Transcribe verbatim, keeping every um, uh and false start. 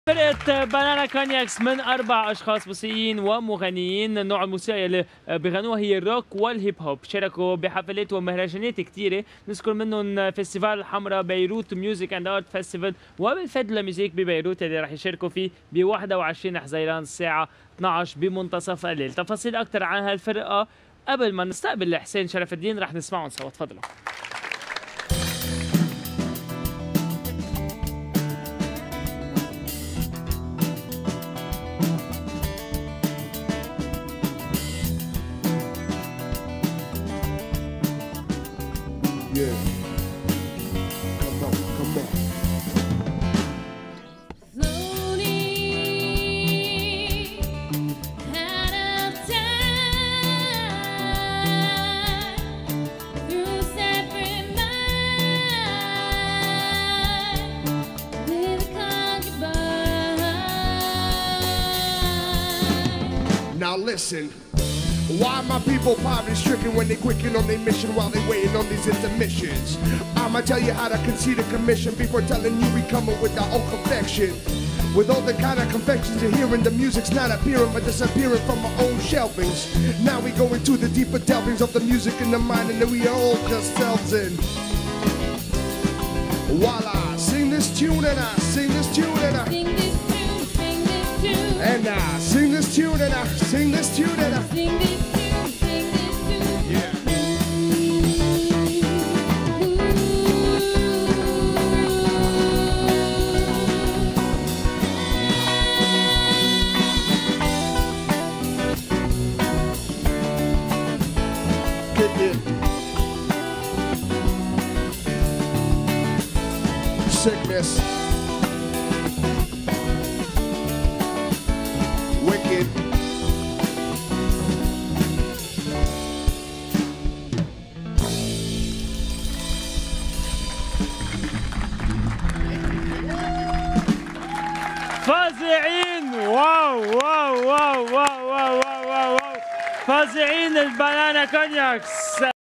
فرقة بانانا كونياكس من أربع أشخاص موسيقيين ومغنيين. النوع الموسيقى اللي بيغنوها هي الروك والهيب هوب. شاركوا بحفلات ومهرجانات كتيرة، نذكر منهم فيستيفال الحمراء، بيروت ميوزك اند ارت فيستيفال، وبالفد لميوزيك ببيروت اللي رح يشاركوا فيه ب واحد وعشرين حزيران الساعة اثنعش بمنتصف الليل. تفاصيل أكثر عن هالفرقة قبل ما نستقبل حسين شرف الدين رح نسمعهم سوا. تفضلوا. Yeah. Come on, come on. Slowly, out of time, through separate minds, with a concubine. Now listen. Why my people poverty stricken when they quicken on their mission while they waiting on these intermissions? I'ma tell you how to concede a commission before telling you we coming with our own confection. With all the kind of confections you're hearing, the music's not appearing but disappearing from our own shelvings. Now we go into the deeper delvings of the music in the mind, and then we are all just selves in. Voila, sing this tune and I sing this tune and I Sing this tune, sing this tune, and I sing this tune and I sing this tune and I sing this tune, sing this tune. yeah. Kick it. Sickness. Wicked. فظيعين. واو واو واو واو واو واو واو فظيعين البانانا كونياكس.